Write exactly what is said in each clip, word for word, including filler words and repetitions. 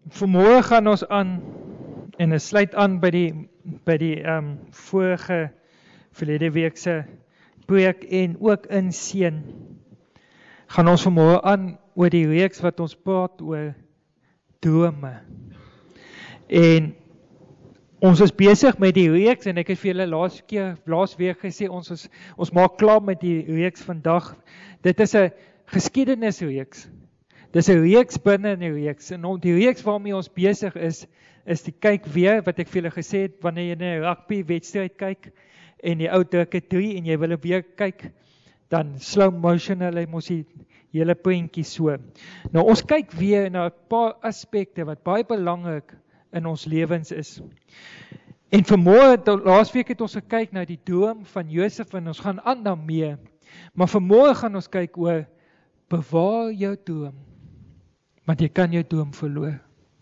Vanmorgen gaan ons aan, en het sluit aan by die, by die um, vorige, verlede weekse preek en ook in seën, gaan ons vanmorgen aan oor die reeks wat ons praat oor drome. En ons is besig met die reeks, en ek het vir julle laas keer, laas week gesê, ons, is, ons maak klaar met die reeks vandag. Dit is 'n geskiedenisreeks. Dis 'n reeks binne in die reeks, en die reeks waarmee ons besig is, is die kyk weer, wat ek vir julle gesê het, wanneer jy na 'n rugby wedstryd kyk, en die ou drukke drie, en jy wil weer kyk, dan slow motion hulle mos die hele prentjie so. Nou ons kyk weer na 'n paar aspekte, wat baie belangrik in ons lewens is. En vanmôre, laasweek het ons gekyk na die droom van Josef, en ons gaan aan daarmee, maar vanmôre gaan ons kyk oor, bewaar jou droom, want jy kan jou droom verloor.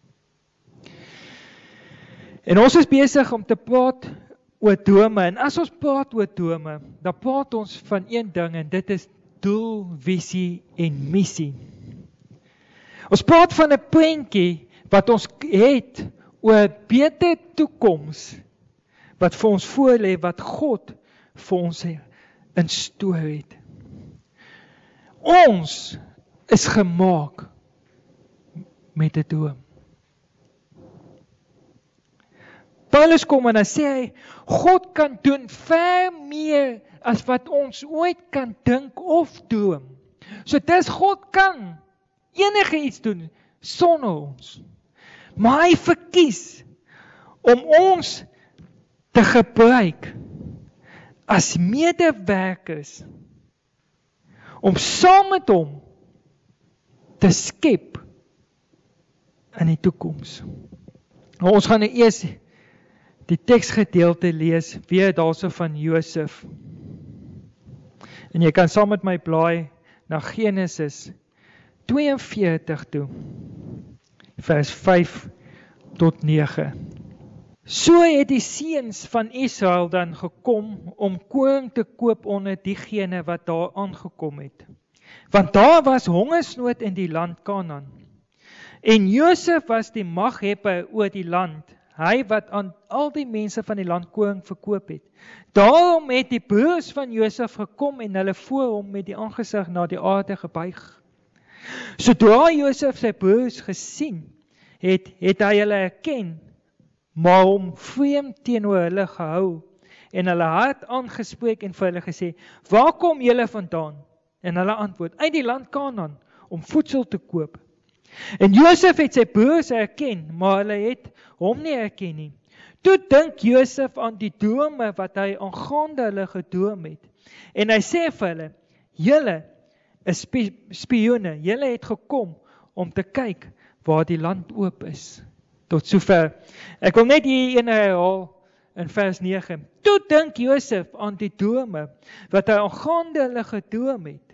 En ons is besig om te praat oor drome, en as ons praat oor drome, dan praat ons van een ding, en dit is doel, visie en missie. Ons praat van 'n prentjie wat ons het oor 'n beter toekoms, wat vir ons voorlê, wat God vir ons in store het. Ons is gemaak met 'n droom. Paulus kom en dan sê hy, God kan doen ver meer as wat ons ooit kan dink of droom. So dis God kan enige iets doen sonder ons. Maar hy verkies om ons te gebruik as medewerkers, om saam met hom te skep in die toekoms. Nou, ons gaan nou eers die teksgedeelte lees, weer daarso van Josef. En jy kan saam met my blaai na Genesis twee en veertig toe, vers vyf tot nege. So het die seuns van Israel dan gekom om koring te koop onder diegene wat daar aangekom het. Want daar was hongersnood in die land Kanaan. En Josef was die maghebber oor die land, hy wat aan al die mense van die land koring verkoop het. Daarom het die broers van Josef gekom en hulle voor hom met die aangesig na die aarde gebuig. Sodra Josef sy broers gesien het, het hy hulle herken, maar hom vreemd teenoor hulle gehou, en hulle hart aangespreek en vir hulle gesê, waar kom julle vandaan? En hulle antwoord, uit die land Kanaan, om voedsel te koop. En Josef het sy broers herken, maar hulle het hom nie herken nie. Toe dink Josef aan die drome wat hy aangaande hulle gedroom het. En hy sê vir hulle, julle is spioene, julle het gekom om te kyk waar die land oop is. Tot sover. Ek wil net hier een herhaal in vers nege. Toe dink Josef aan die drome wat hy aangaande hulle gedroom het.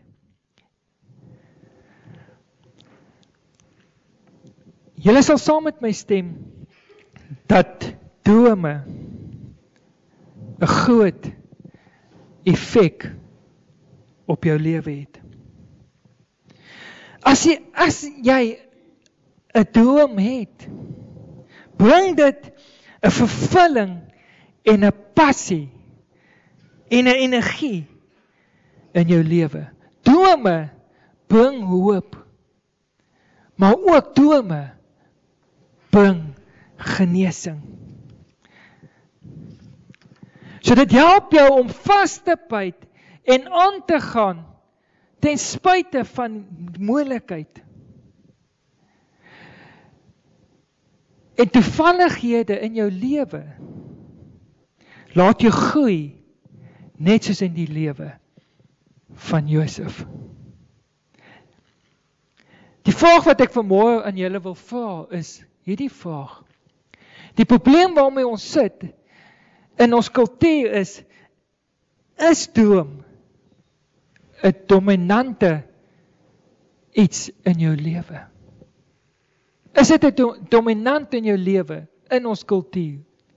Julle sal saam met my stem dat drome 'n groot effek op jou lewe het. As jy, as jy 'n droom het, bring dit 'n vervulling en 'n passie en 'n energie in jou lewe. Drome bring hoop, maar ook drome bring genesing. So dit help jou om vas te byt en aan te gaan ten spyte van moeilikheid. En toevallighede in jou lewe laat jou groei, net soos in die lewe van Josef. Die vraag wat ek vanmôre aan julle wil vra is hierdie vraag. Die probleem waarmee ons sit in ons kultuur is, is droom 'n dominante iets in jou lewe? Is dit 'n do- dominant in jou lewe, in ons kultuur?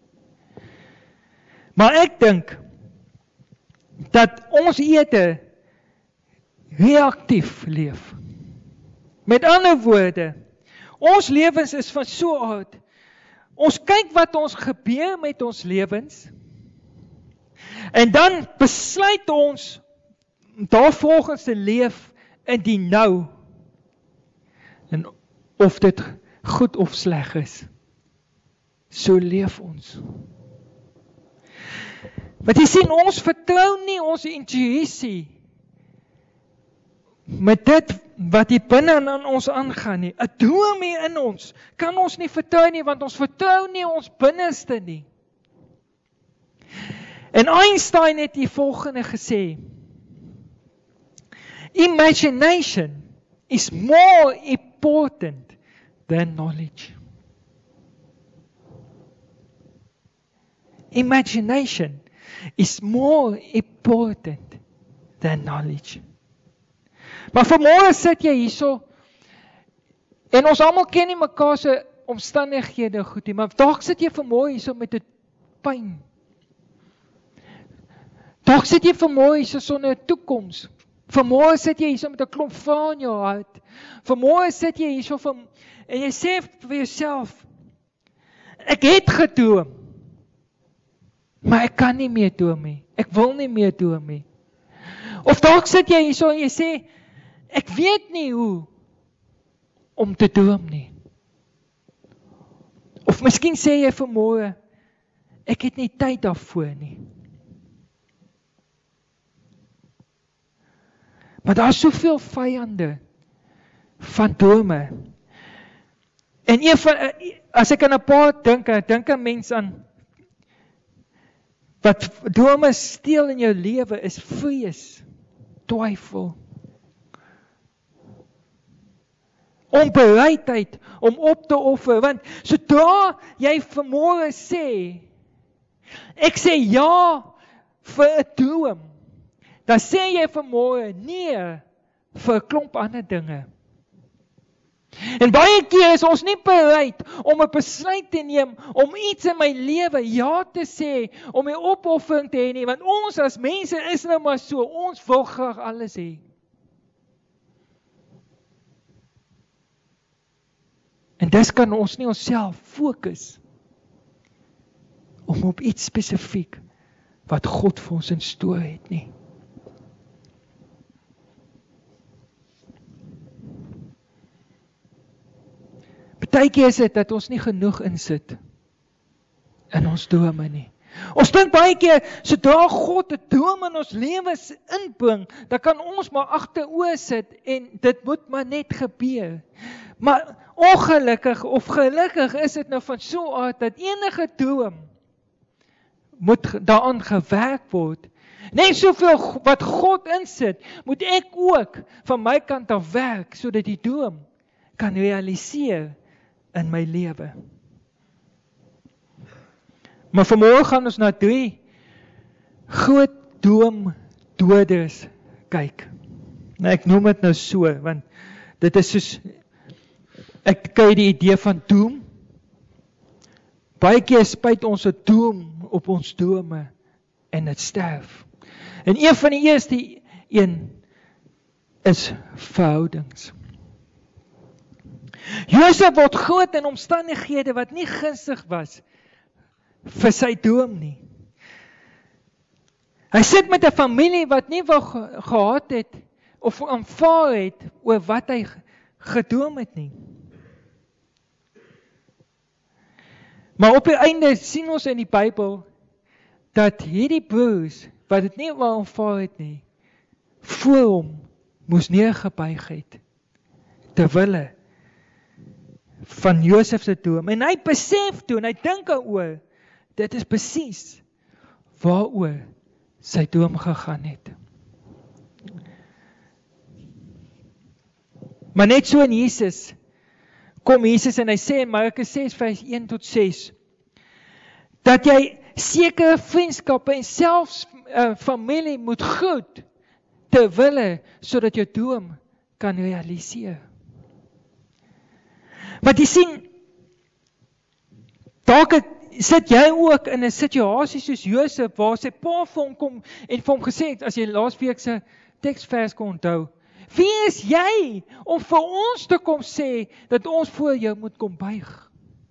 Maar ek dink, dat ons eerder reaktief leef. Met ander woorde, Ons lewens is van so 'n aard. Ons kyk wat ons gebeur met ons lewens, en dan besluit ons daarvolgens te leef in die nou, en of dit goed of sleg is. So leef ons. Want jy sien, ons vertrou nie ons intuïsie met dit wat hier binne in ons aangaan nie. 'n droom hier in ons kan ons nie vertrou nie, want ons vertrou nie ons binneste nie. En Einstein het die volgende gesê: Imagination is more important than knowledge. Imagination is more important than knowledge. Maar vanmôre sit jy hierso, en ons almal ken nie mekaar se omstandighede goed nie, maar dalk sit jy vanmôre hierso met 'n pyn. Dalk sit jy vanmôre hierso sonder 'n toekoms. Vanmôre sit jy hierso met 'n klomp vrae in jou hart. Vanmôre sit jy hierso van, en jy sê vir jouself, ek het gedroom, maar ek kan nie meer droom nie. Ek wil nie meer droom nie. Of dalk sit jy hierso en jy sê, ek weet nie hoe om te droom nie. Of miskien sê jy vanmôre, ek het nie tyd daarvoor nie. Maar daar is soveel vyande van drome. En een van, as ek aan 'n paar dink, ek dink 'n mens aan wat drome steel in jou lewe is vrees, twyfel, onbereidheid om op te offer. Want sodra jy vanmôre sê, ek sê ja vir 'n droom, dan sê jy vanmôre nee vir 'n klomp ander dinge. En baie keer is ons nie bereid om 'n besluit te neem om iets in my lewe ja te sê, om 'n opoffering te hê nie, want ons as mense is nou maar so, ons wil graag alles hê. En dis kan ons nie onsself fokus om op iets spesifiek wat God vir ons instoor het nie. Partykeer is dit dat ons nie genoeg insit in ons drome nie. Ons dink baie keer, sodra God 'n droom in ons lewens inbring, dan kan ons maar agteroor sit en dit moet maar net gebeur. Maar ongelukkig of gelukkig is dit nou van so 'n aard dat enige droom moet daaraan gewerk word. Net soveel wat God insit, moet ek ook van my kant af werk, sodat die droom kan realiseer in my lewe. Maar vanmôre gaan ons na drie groot droomdoders kyk. Nou ek noem dit nou so, want dit is soos, ek kry die idee van doom. Baie keer spuit ons 'n doom op ons drome en dit sterf. En een van die eerste een is verhoudings. Josef word groot in omstandighede wat nie gunstig was vir sy droom nie. Hy sit met 'n familie wat nie wou gehad het of aanvaar het oor wat hy gedroom het nie. Maar op die einde sien ons in die Bybel dat hierdie broers wat dit nie wou aanvaar het nie, voor hom moes neergebuig het ter wille van Josef se droom. En hy besef toe, en hy dink daaroor, dit is presies waaroor sy droom gegaan het. Maar net so in Jesus, kom Jesus en hy sê in Markus ses vers een tot ses, dat jy sekere vriendskappe en selfs uh, familie moet groet, ter wille, sodat jou droom kan realiseer. Want jy sien, dalk sit jy ook in 'n situasie soos Josef, waar sy pa vir hom kom en vir hom gesê het, as jy laasweek se teksvers kon onthou, Wie is jy om vir ons te kom sê dat ons voor jou moet kom buig?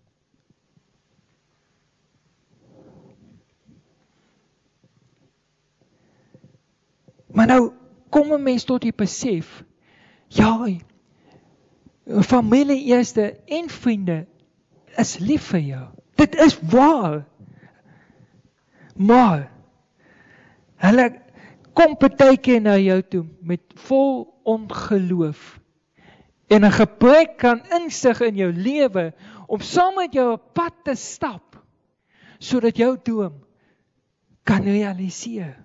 Maar nou kom 'n mens tot die besef, ja, familie eerste en vriende is lief vir jou. Dit is waar. Maar hulle kom partykeer na jou toe met vol ongeloof en 'n gebrek aan insig in jou lewe om saam met jou 'n pad te stap sodat jou droom kan realiseer.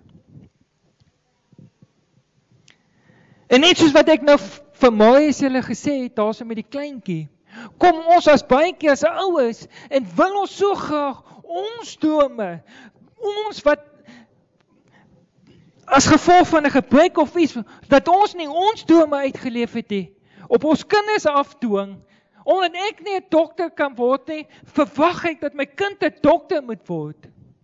En net soos wat ek nou vir Marius julle gesê het, daar so met die kleintjie, kom ons as baie keer as ouers en wil ons so graag ons drome, ons wat as gevolg van 'n gebrek of iets, dat ons nie ons drome uitgeleef het nie, op ons kinders afdwing, omdat ek nie 'n dokter kan word nie, verwag ek dat my kind 'n dokter moet word.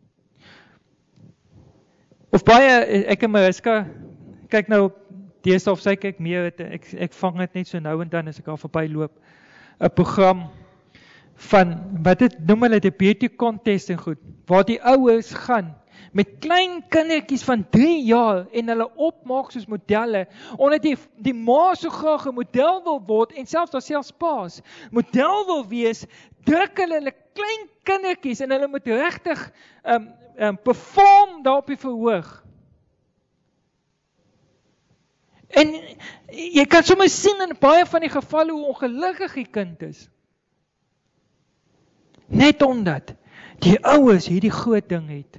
Of baie, ek en Mariska, kyk nou, deesdae of sy kyk meer, ek, ek vang dit net so nou en dan as ek al verby loop, 'n program van, wat het noem hulle die beauty contest en goed, waar die ouers gaan, met klein kindertjies van drie jaar, en hulle opmaak soos modelle, omdat die, die ma so graag 'n model wil word, en selfs daar selfs paas, model wil wees, druk hulle hulle klein kindertjies, en hulle moet regtig um, um, perform daar op die verhoog. En jy kan sommer sien in baie van die gevalle hoe ongelukkig die kind is. Net omdat die ouers hierdie groot ding het.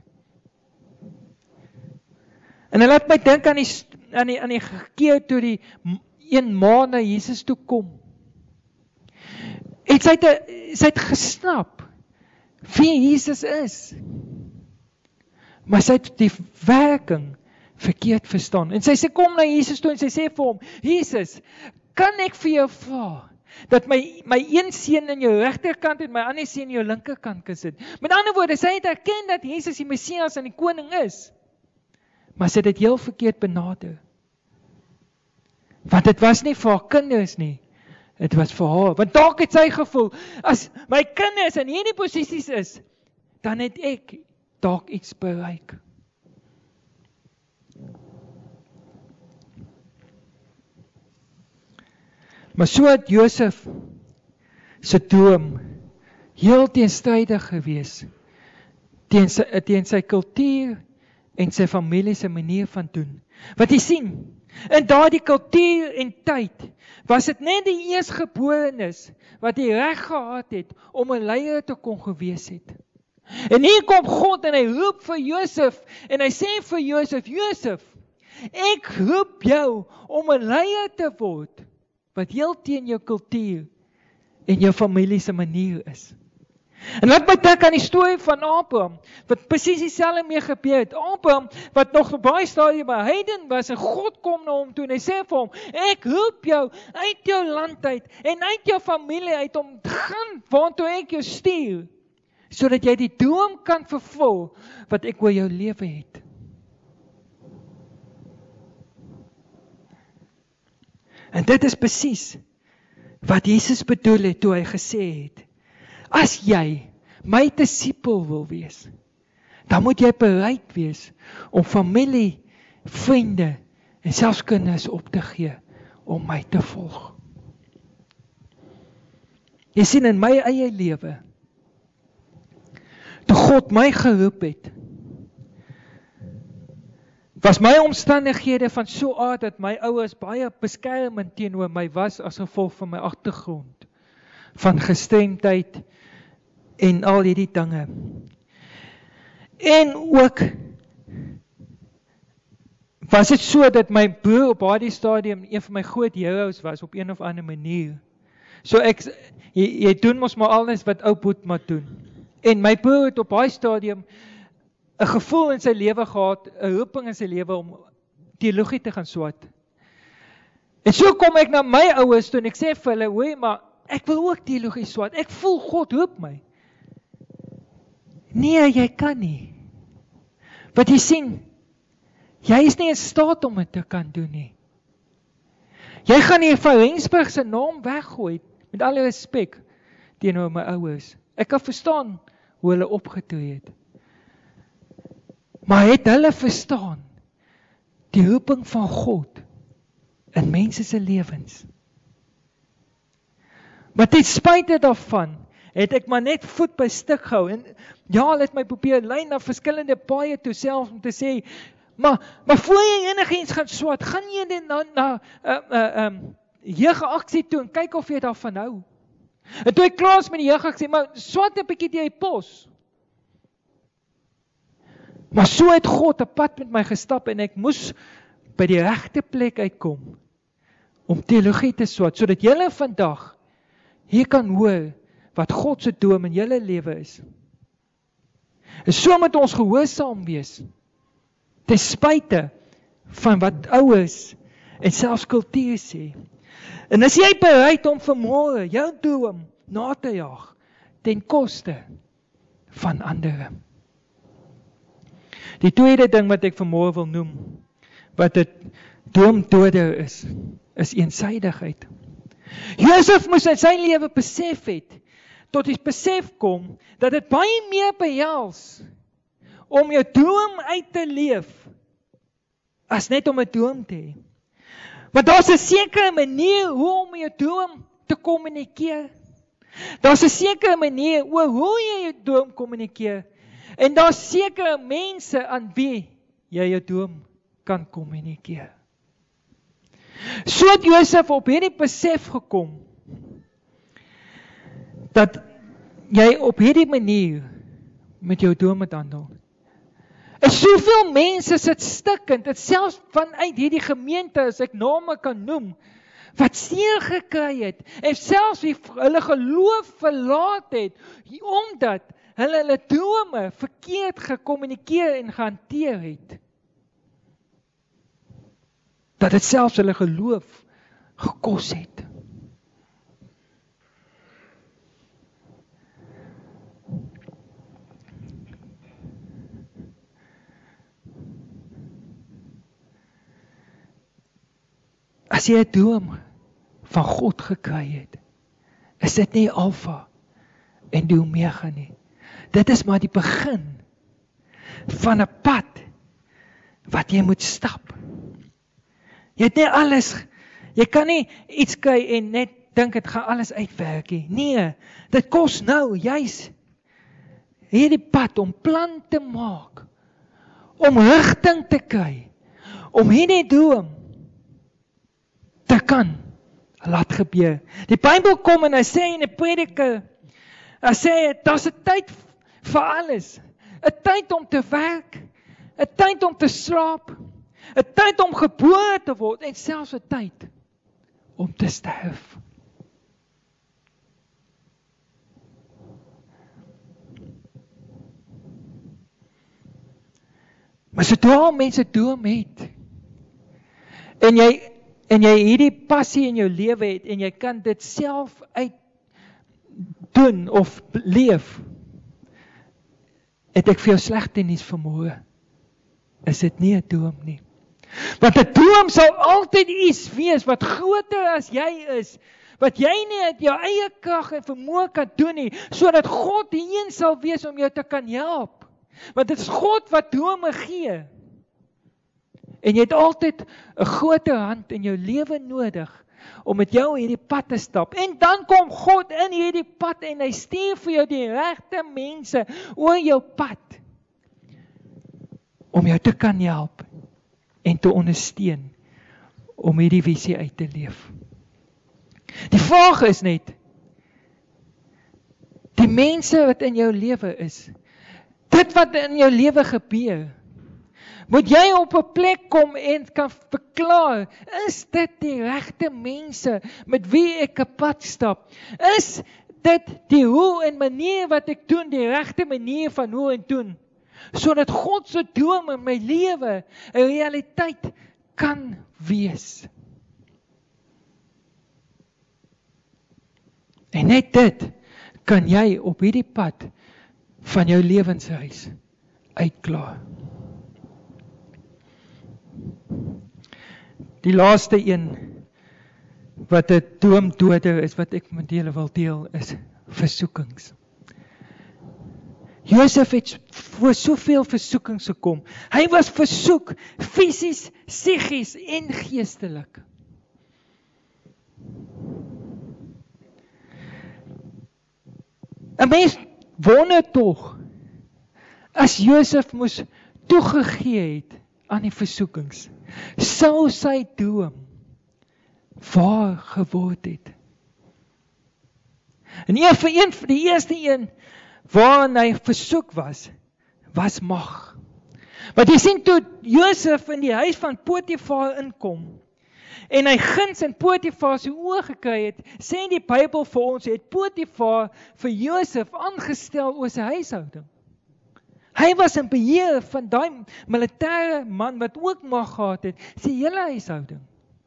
En hy laat my dink aan die, aan die, aan die keer toe die een ma na Jesus toe kom. En sy het, sy het gesnap wie Jesus is. Maar sy het die werking verkeerd verstaan. En sy sê kom na Jesus toe en sy sê vir hom, Jesus, kan ek vir jou vra dat my, my een seun in jou regterkant en my ander seun in jou linkerkant kan sit? Met ander woorde, sy het erken dat Jesus die Messias en die koning is. Maar sy het dit heel verkeerd benader. Want dit was nie vir haar kinders nie, dit was vir haar. Want dalk het sy gevoel, as my kinders in hierdie posisies is, dan het ek dalk iets bereik. Maar so het Josef se droom heel teenstrydig gewees teen sy, teen sy kultuur en sy familie se manier van doen. Wat jy sien, in daardie kultuur en tyd was dit net die eersgeborenes wat die reg gehad het om 'n leier te kon gewees het. En hier kom God en hy roep vir Josef en hy sê vir Josef, Josef, ek roep jou om 'n leier te word wat heel teen jou kultuur en jou familie se manier is. En laat my dink aan die storie van Abraham, wat presies dieselfde mee gebeur het. Abraham, wat nog op baie stadium 'n heiden was, en God kom na hom toe en hy sê vir hom, ek roep jou uit jou land uit en uit jou familie uit om te gaan waartoe ek jou stuur, sodat jy die droom kan vervul wat ek oor jou lewe het. En dit is presies wat Jesus bedoel het toe hy gesê het, as jy my disipel wil wees, dan moet jy bereid wees om familie, vriende en selfs kinders op te gee om my te volg. Jy sien in my eie lewe, toe God my geroep het, was my omstandighede van so aard dat my ouers baie beskermend teenoor my was as gevolg van my agtergrond, van gestremdheid en al hierdie dinge. En ook was dit so dat my broer op daardie stadium een van my groot heroes was op een of ander manier. So ek, jy, jy doen mos maar alles wat ou Boet maar doen. En my broer het op daai stadium 'n gevoel in sy lewe gehad, 'n roeping in sy lewe om teologie te gaan swat. En so kom ek na my ouers toe en ek sê vir hulle, hoor maar, ek wil ook teologie swat. Ek voel God roep my. Nee, jy kan nie. Want jy sien, jy is nie in staat om dit te kan doen nie. Jy gaan nie van Rensburg se naam weggooi, met alle respek, teenoor my ouers. Ek kan verstaan hoe hulle opgetree het. Maar het hulle verstaan die roeping van God in mense se lewens? Maar ten spyte daarvan, het ek maar net voet by stuk gehou, en ja, hulle het my probeer lei na verskillende paaie toe self, om te sê, maar, maar voor jy enigiets gaan swat, gaan jy net na, na uh, uh, um, jeugaksie toe, en kyk of jy daarvan hou. En toe ek klaar is met die jeugaksie, maar swat 'n bietjie die pos. Maar so het God 'n pad met my gestap, en ek moes by die regte plek uitkom, om teologie te swat, sodat julle vandag hier kan hoor, wat God se droom in julle lewe is. En so moet ons gehoorsaam wees, ten spyte van wat ouers en selfs kultuur sê. En as jy bereid om vanmôre jou droom na te jaag, ten koste van ander. Die tweede ding wat ek vanmôre wil noem, wat dit droomdoder is, is eensydigheid. Josef moes in sy lewe besef het, tot die besef kom, dat dit baie meer behels om jou droom uit te leef, as net om 'n droom te hê. Want daar's 'n sekere manier hoe om jou droom te kommunikeer. Daar's 'n sekere manier oor hoe jy jou droom kommunikeer. En daar's sekere mense aan wie jy jou droom kan kommunikeer. So het Josef op hierdie besef gekom, dat jy op hierdie manier met jou droom moet handel. En soveel mense sit stikkend, dit selfs vanuit hierdie gemeente, as ek name kan noem, wat seer gekry het, en selfs wie hulle geloof verlaat het, omdat hulle hulle drome verkeerd gekommunikeer en gehanteer het. Dat dit selfs hulle geloof gekos het. As jy 'n droom van God gekry het, is dit nie alfa en die omega nie. Dit is maar die begin van 'n pad wat jy moet stap. Jy het nie alles, jy kan nie iets kry en net dink dit gaan alles uitwerk nie. Nee, dit kos nou juis hierdie pad om plan te maak, om rigting te kry, om hierdie droom te kan laat gebeur. Die Bybel kom en hy sê in die Prediker, hy sê, daar's 'n tyd vir alles. 'n Tyd om te werk, 'n tyd om te slaap, 'n tyd om gebore te word, en selfs 'n tyd om te sterf. Maar sodra mense droom het, en jy en jy hierdie passie in jou lewe het, en jy kan dit self uit doen of leef, het ek vir jou slegte nuus vanmôre. Is dit nie 'n droom nie. Want 'n droom sal altyd iets wees wat groter as jy is, wat jy nie uit jou eie krag en vermoë kan doen nie, sodat God hierheen sal wees om jou te kan help. Want dit is God wat drome gee. En jy het altyd 'n groter hand in jou lewe nodig, om met jou hierdie pad te stap. En dan kom God in hierdie pad, en hy stuur vir jou die regte mense oor jou pad, om jou te kan help, en te ondersteun, om hierdie visie uit te leef. Die vraag is net, die mense wat in jou lewe is, dit wat in jou lewe gebeur, moet jy op 'n plek kom en kan verklaar, is dit die regte mense met wie ek 'n pad stap? Is dit die hoe en manier wat ek doen, die regte manier van hoe en doen, sodat God se droom in my lewe 'n realiteit kan wees? En net dit kan jy op hierdie pad van jou lewensreis uitklaar. Die laaste een wat 'n droomdoder is, wat ek met julle wil deel, is versoekings. Josef het voor soveel versoekings gekom. Hy was versoek, fisies, psigies en geestelik. En mens wonder tog, as Josef moes toegegee het aan die versoekings, sou sy droom waar geword het. En een vir een, vir die eerste een, waarin hy versoek was, was mag. Want jy sien, toe Josef in die huis van Potifar inkom, en hy guns in Potifar se oë gekry het, sê die Bybel vir ons, het Potifar vir Josef aangestel oor sy huishouding. Hy was in beheer van daai militêre man wat ook mag gehad het, sy hele huishouding.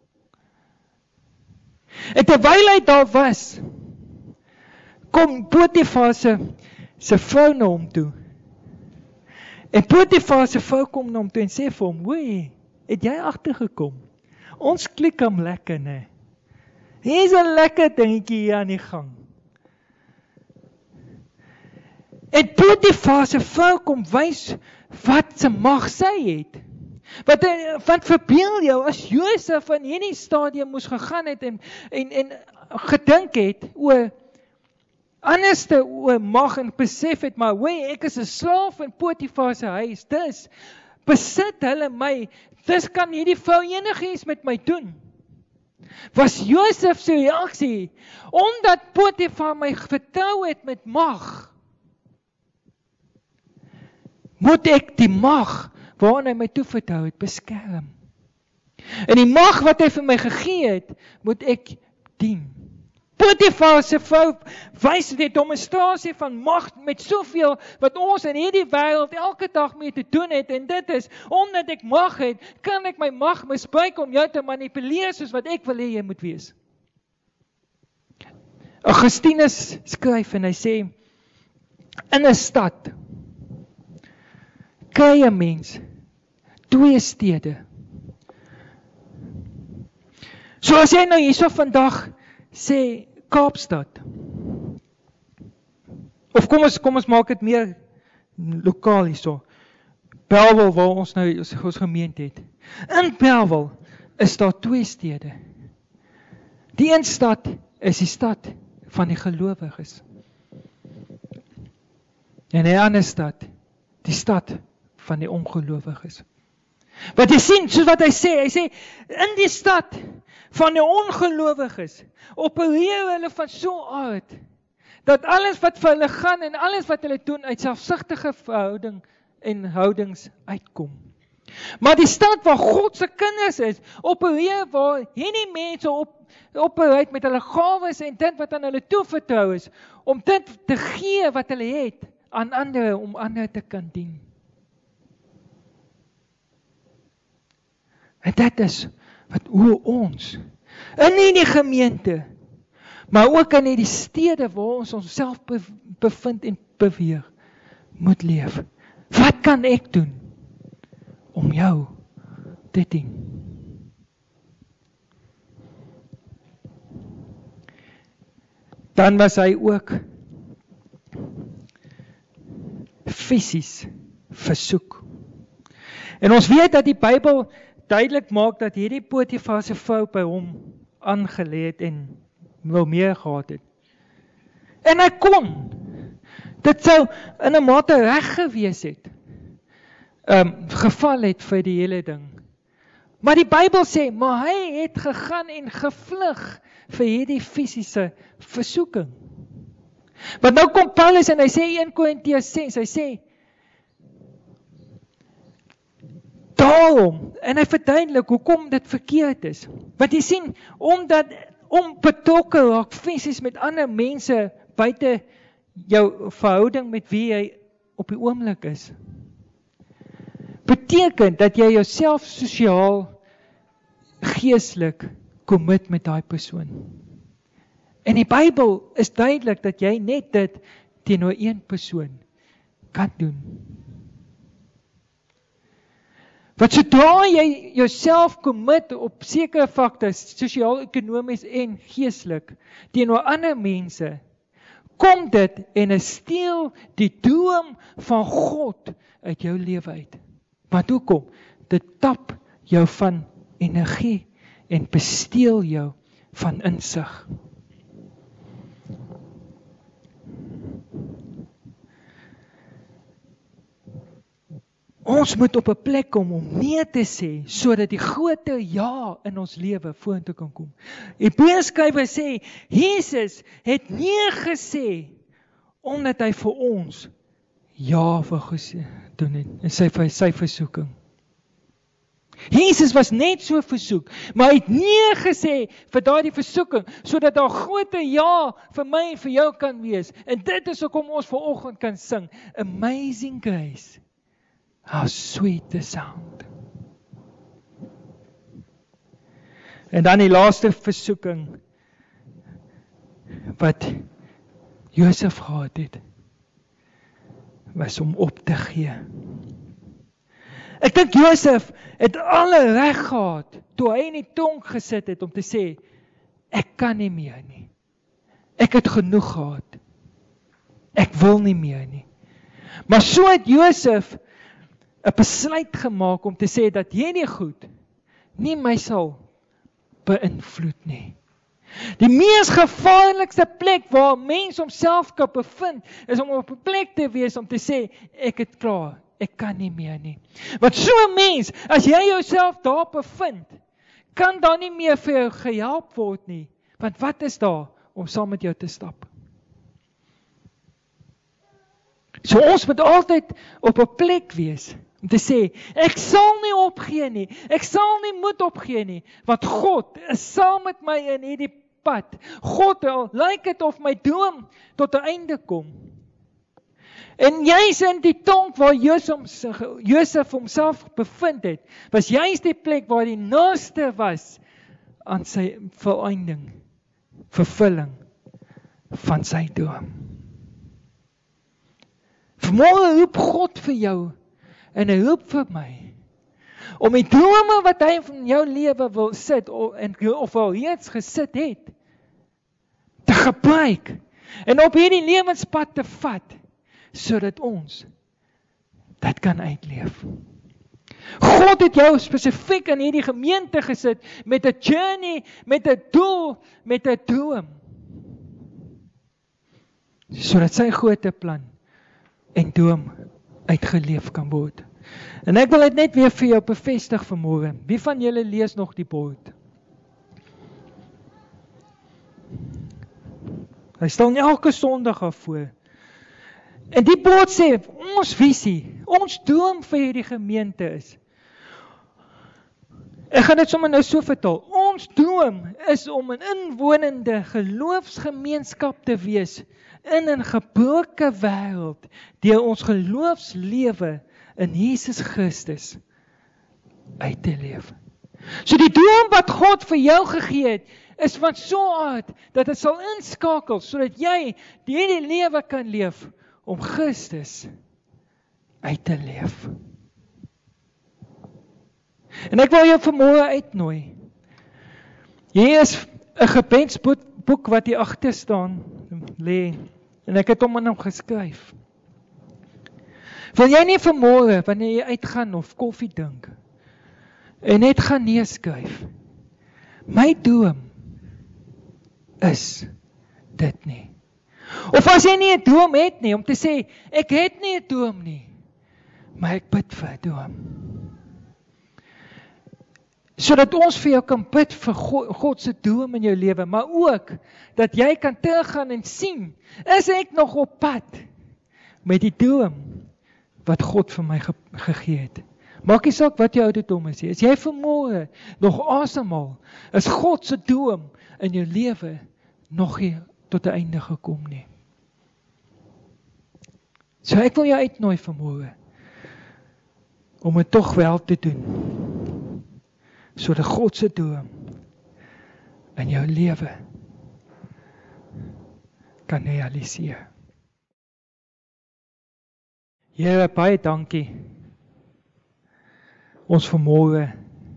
En terwyl hy daar was, kom Potifar se sy vrou na hom toe. En Potifar se vrou kom na hom toe en sê vir hom, "Hoei, het jy agtergekom? Ons klik hom lekker, né? Hier is 'n lekker dingetjie hier aan die gang." En Potifar se vrou kom wys wat se mag sy het. Wat, wat verbeel jou, as Josef in hierdie stadium moes gegaan het en, en, en gedink het oor anderste oor mag en besef het, maar wee, ek is 'n slaaf in Potifar se huis, dis besit hulle my, dis kan hierdie vrou enigiets met my doen. Was Josef se reaksie, omdat Potifar my vertrou het met mag, moet ek die mag waaraan hy my toevertrou het, beskerm. En die mag wat hy vir my gegee het, moet ek dien. Potifar se vrou wys die demonstrasie van mag met soveel wat ons in hierdie wêreld elke dag mee te doen het, en dit is, omdat ek mag het, kan ek my mag misbruik om jou te manipuleer soos wat ek wil hê jy moet wees. Augustinus skryf en hy sê, in 'n stad kry 'n mens twee stede. So as jy nou hierso vandag sê Kaapstad, of kom ons, kom ons maak dit meer lokaal hierso, Bellville waar ons nou ons, ons gemeente het. In Bellville is daar twee stede. Die een stad is die stad van die gelowiges. En die ander stad, die stad van die ongelowiges. Wat jy sien, soos wat hy sê, hy sê, in die stad van die ongelowiges, opereer hulle van so aard, dat alles wat vir hulle gaan en alles wat hulle doen, uit selfsugtige verhouding en houdings uitkom. Maar die stad waar God se kinders is, opereer waar hierdie mense op, opereer met hulle gawes en dit wat aan hulle toevertrou is, om dit te gee wat hulle het, aan ander, om ander te kan dien. En dit is wat hoe ons, in die gemeente, maar ook in die stede waar ons onsself bevind en beweeg, moet leef. Wat kan ek doen om jou te dien? Dan was hy ook fisies versoek. En ons weet dat die Bybel duidelik maak dat hierdie Potifar se vrou by hom aangelê het en wil meer gehad het. En hy kon. Dit sou in 'n mate reg gewees het. Um, geval het vir die hele ding. Maar die Bybel sê, maar hy het gegaan en gevlug vir hierdie fisiese versoeking. Want nou kom Paulus en hy sê in Eerste Korintiërs ses, hy sê, daarom, en hy verduidelik hoekom dit verkeerd is. Want jy sien, omdat om betrokke raak fisies met ander mense buite jou verhouding met wie jy op die oomblik is, beteken dat jy jouself sosiaal, geestelik commit met daai persoon. En die Bybel is duidelik dat jy net dit teenoor een persoon kan doen. Want sodra jy jouself commit op sekere faktors, sosiaal, ekonomies en geestelik, teenoor ander mense, kom dit en het steel die droom van God uit jou lewe uit. Want hoekom? Dit tap jou van energie en besteel jou van insig. Ons moet op 'n plek kom om nee te sê, sodat die groter ja in ons lewe vorentoe kan kom. Hebreërskrywer sê, Jesus het nee gesê, omdat hy vir ons ja vir gesê doen het, in sy, sy versoeking. Jesus was net so versoek, maar hy het nee gesê vir daardie versoeking, sodat daar groter ja vir my en vir jou kan wees. En dit is hoekom ons vanoggend kan sing, Amazing Grace. How sweet the sound. En dan die laaste versoeking wat Josef gehad het, was om op te gee. Ek dink Josef het alle reg gehad toe hy in die tronk gesit het om te sê, ek kan nie meer nie. Ek het genoeg gehad. Ek wil nie meer nie. Maar so het Josef 'n besluit gemaak om te sê dat hierdie goed nie my sal beïnvloed nie. Die mees gevaarlikste plek waar 'n mens homself kan bevind, is om op 'n plek te wees om te sê, ek het klaar, ek kan nie meer nie. Want so 'n mens, as jy jouself daar bevind, kan daar nie meer vir jou gehelp word nie. Want wat is daar om saam met jou te stap? So ons moet altyd op 'n plek wees, om te sê, ek sal nie opgee nie, ek sal nie moed opgee nie, want God is saam met my in hierdie pad. God, al lyk dit of my droom tot 'n einde kom. En juis in die tronk waar Josef, Josef homself bevind het, was juis die plek waar die naaste was aan sy volëinding, vervulling van sy droom. Vanmôre roep God vir jou, en hy roep vir my, om die drome wat hy van jou lewe wil sit, of al reeds gesit het, te gebruik, en op hierdie lewenspad te vat, sodat ons dit kan uitleef. God het jou spesifiek in hierdie gemeente gesit, met 'n journey, met 'n doel, met 'n droom, sodat sy groot plan en droom uitgeleef kan word. En ek wil dit net weer vir jou bevestig vanmôre. Wie van julle lees nog die bord? Hy staan elke Sondag af voor. En die bord sê, ons visie, ons droom vir hierdie gemeente is, ek gaan dit sommer nou so vertaal, ons droom is om 'n inwonende geloofsgemeenskap te wees, in 'n gebroke wêreld, deur ons geloofslewe in Jesus Christus uit te leef. So die droom wat God vir jou gegee het, is van so aard, dat dit sal inskakel, sodat jy hierdie lewe kan leef, om Christus uit te leef. En ek wil jou vanmôre uitnooi. Hier is 'n gebedsboek wat hier agter staan, lê, en ek het hom aan hom geskryf. Wil jy nie vanmôre, wanneer jy uitgaan of koffie drink, en net gaan neerskryf, my droom is dit nie. Of as jy nie 'n droom het nie, om te sê, ek het nie 'n droom nie, maar ek bid vir 'n droom. Sodat ons vir jou kan bid vir God, God se droom in jou lewe, maar ook, dat jy kan teruggaan en sien, is ek nog op pad, met die droom, wat God vir my ge gegee het. Maak nie saak wat jou ouderdom is, as jy vanmôre nog asemhaal, is God se droom in jou lewe, nog nie tot 'n einde gekom nie. So ek wil jou uitnooi vanmôre, om dit tog wel te doen, sodat God se droom in jou lewe kan realiseer. Here, baie dankie. ons vanmôre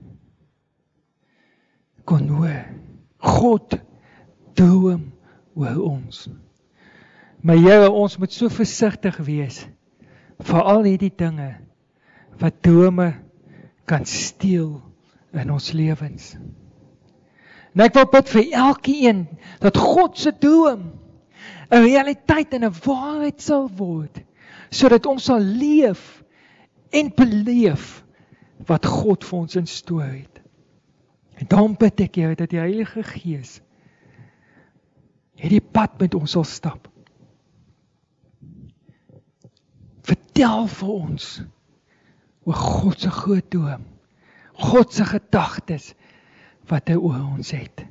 kon hoor, God droom oor ons. Maar Here, ons moet so versigtig wees vir al hierdie dinge wat drome kan steel in ons lewens. En ek wil bid vir elkeen dat God se droom 'n realiteit en 'n waarheid sal word, sodat ons sal leef en beleef wat God vir ons instoor het. En daarom bid ek, Here, dat die Heilige Gees hierdie pad met ons sal stap. Vertel vir ons oor God se groot droom, God se gedagtes wat hy oor ons het.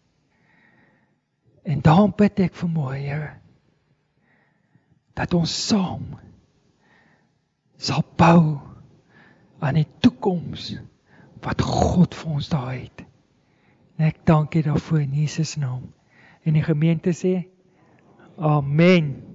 En daarom bid ek vanmôre, Here, dat ons saam sal bou aan die toekoms wat God vir ons daar het. En ek dank U daarvoor in Jesus naam. En die gemeente sê, Amen.